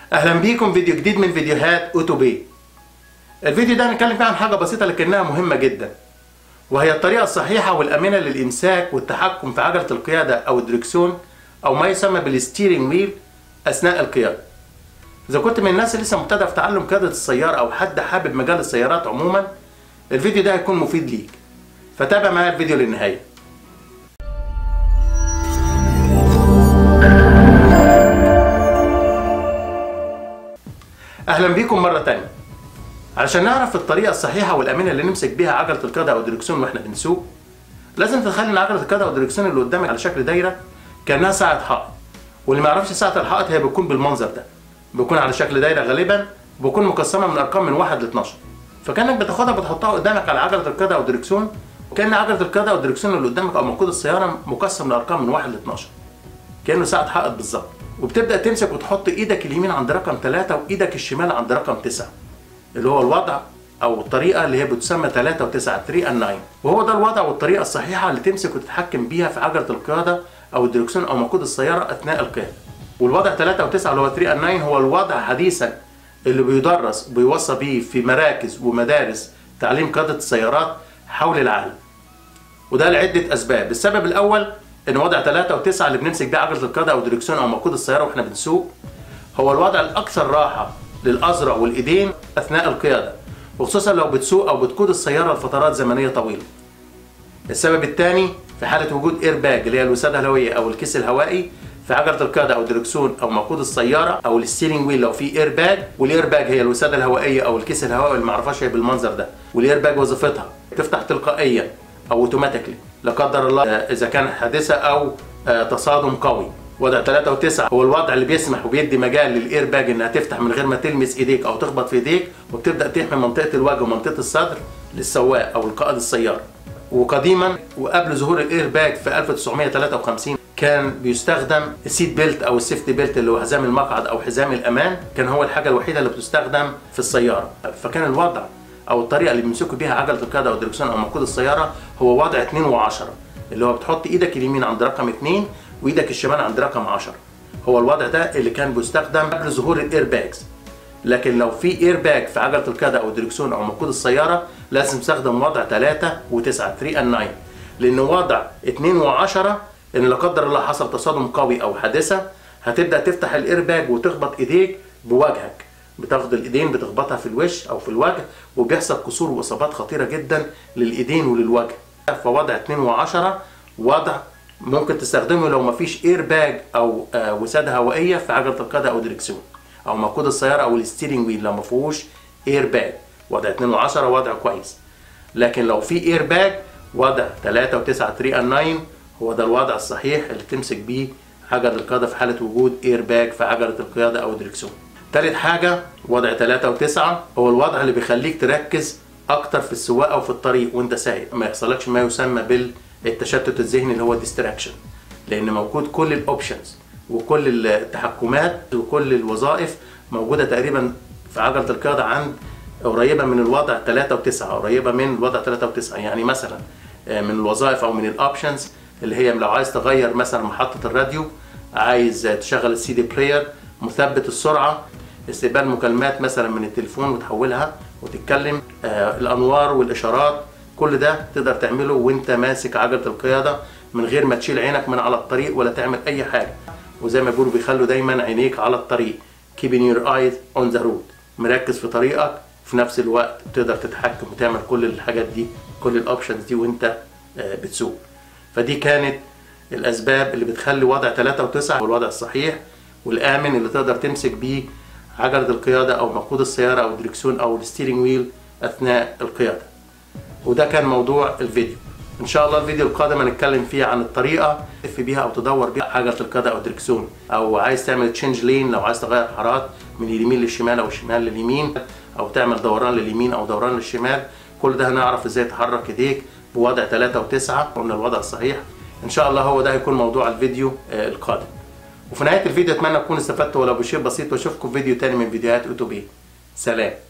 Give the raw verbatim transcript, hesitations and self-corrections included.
اهلا بيكم فيديو جديد من فيديوهات اوتوبي. الفيديو ده هنتكلم فيه عن حاجه بسيطه لكنها مهمه جدا، وهي الطريقه الصحيحه والامنه للامساك والتحكم في عجله القياده او الدركسيون او ما يسمى بالستيرنج ويل اثناء القياده. اذا كنت من الناس اللي لسه مبتدئ في تعلم قياده السياره او حد حابب مجال السيارات عموما، الفيديو ده هيكون مفيد ليك، فتابع معايا الفيديو للنهايه. اهلا بيكم مره تانية. علشان نعرف الطريقه الصحيحه والامنه اللي نمسك بيها عجله القياده او الدركسيون واحنا بنسوق، لازم تتخيل ان عجله القياده او الدركسيون اللي قدامك على شكل دايره كانها ساعه حائط. واللي ما يعرفش ساعه الحائط هي بتكون بالمنظر ده، بتكون على شكل دايره، غالبا بتكون مقسمه من ارقام من واحد ل اتناشر، فكانك بتاخدها بتحطها قدامك على عجله القياده او الدركسيون، وكان عجله القياده او الدركسيون اللي قدامك او موجود السياره مقسم لارقام من واحد ل اتناشر، كانه ساعه حائط بالظبط. وبتبدا تمسك وتحط ايدك اليمين عند رقم ثلاثة وايدك الشمال عند رقم تسعة، اللي هو الوضع او الطريقه اللي هي بتسمى ثلاثة وتسعة ثلاثة and تسعة، وهو ده الوضع والطريقه الصحيحه اللي تمسك وتتحكم بيها في عجله القياده او الدركسيون او مقود السياره اثناء القياده. والوضع ثلاثة وتسعة اللي هو ثلاثة and تسعة هو الوضع حديثا اللي بيدرس وبيوصى به في مراكز ومدارس تعليم قياده السيارات حول العالم، وده لعده اسباب. السبب الاول ان وضع ثلاثة وتسعة اللي بنمسك بيه عجله القياده او الدركسيون او مقود السياره واحنا بنسوق هو الوضع الاكثر راحه للاذرع والايدين اثناء القياده، وخصوصا لو بتسوق او بتقود السياره لفترات زمنيه طويله. السبب الثاني في حاله وجود اير باج اللي هي الوساده الهوائيه او الكيس الهوائي في عجله القياده او الدركسيون او مقود السياره او الستيرنج ويل لو في اير باج. والاير باج هي الوساده الهوائيه او الكيس الهوائي اللي ما اعرفهاش هي بالمنظر ده. والاير باج وظيفتها تفتح تلقائيا او اوتوماتيكلي لا قدر الله اذا كانت حادثه او تصادم قوي. وضع ثلاثة وتسعة هو الوضع اللي بيسمح وبيدي مجال للاير باج انها تفتح من غير ما تلمس ايديك او تخبط في ايديك، وبتبدا تحمي منطقه الوجه ومنطقه الصدر للسواق او القائد السياره. وقديما وقبل ظهور الاير باج في ألف وتسعمائة وثلاثة وخمسين كان بيستخدم السيت بيلت او السيفتي بيلت اللي هو حزام المقعد او حزام الامان، كان هو الحاجه الوحيده اللي بتستخدم في السياره. فكان الوضع او الطريقه اللي بيمسكوا بيها عجله القياده او الدركسيون او مقود السياره هو وضع اثنين وعشرة، اللي هو بتحط ايدك اليمين عند رقم اثنين وايدك الشمال عند رقم عشرة. هو الوضع ده اللي كان بيستخدم قبل ظهور الاير باجز. لكن لو في اير باج في عجله القياده او الدركسيون او مقود السياره لازم تستخدم وضع ثلاثة وتسعة ثلاثة and تسعة، لان وضع اثنين وعشرة ان لا قدر الله حصل تصادم قوي او حادثه هتبدا تفتح الاير باج وتخبط ايديك بوجهك، بتاخد الايدين بتخبطها في الوش او في الوجه وبيحصل كسور واصابات خطيره جدا للايدين وللوجه. فوضع اثنين وعشرة وضع ممكن تستخدمه لو مفيش اير باج او وساده هوائيه في عجله القياده او دركسيون او مقود السياره او الستيرنج ويل لو ما فيهوش اير باج. وضع اثنين وعشرة وضع كويس، لكن لو في اير باج وضع ثلاثة وتسعة ثلاثة and تسعة هو ده الوضع الصحيح اللي تمسك بيه عجله القياده في حاله وجود اير باج في عجله القياده او الدركسيون. ثالث حاجه وضع ثلاثة وتسعة هو الوضع اللي بيخليك تركز اكتر في السواقه وفي الطريق وانت سايق، ما يحصلكش ما يسمى بالتشتت الذهني اللي هو ديستراكشن، لان موجود كل الاوبشنز وكل التحكمات وكل الوظائف موجوده تقريبا في عجله القياده عند قريبه من الوضع ثلاثة وتسعة، قريبه من الوضع ثلاثة وتسعة. يعني مثلا من الوظائف او من الاوبشنز اللي هي لو عايز تغير مثلا محطه الراديو، عايز تشغل السي دي بلاير، مثبت السرعه، استقبال مكالمات مثلا من التليفون وتحولها وتتكلم، آه الانوار والاشارات، كل ده تقدر تعمله وانت ماسك عجله القياده من غير ما تشيل عينك من على الطريق ولا تعمل اي حاجه. وزي ما بيقولوا بيخلوا دايما عينيك على الطريق، keeping your eyes on the road، مركز في طريقك في نفس الوقت تقدر تتحكم وتعمل كل الحاجات دي، كل الاوبشنز دي وانت آه بتسوق. فدي كانت الاسباب اللي بتخلي وضع ثلاثة وتسعة هو الوضع الصحيح والامن اللي تقدر تمسك بيه عجله القياده او مقود السياره او الدركسيون او الستيرنج ويل اثناء القياده. وده كان موضوع الفيديو. ان شاء الله الفيديو القادم هنتكلم فيه عن الطريقه تلف بيها او تدور بيها عجله القياده او الدركسيون، او عايز تعمل تشينج لين لو عايز تغير حارات من اليمين للشمال او الشمال لليمين، او تعمل دوران لليمين او دوران للشمال. كل ده هنعرف ازاي تحرك ايديك بوضع ثلاثة وتسعة، قلنا الوضع الصحيح. ان شاء الله هو ده هيكون موضوع الفيديو القادم. وفي نهايه الفيديو اتمنى تكونوا استفدتوا ولو بشيء بسيط، واشوفكم في فيديو تاني من فيديوهات اوتوبي. سلام.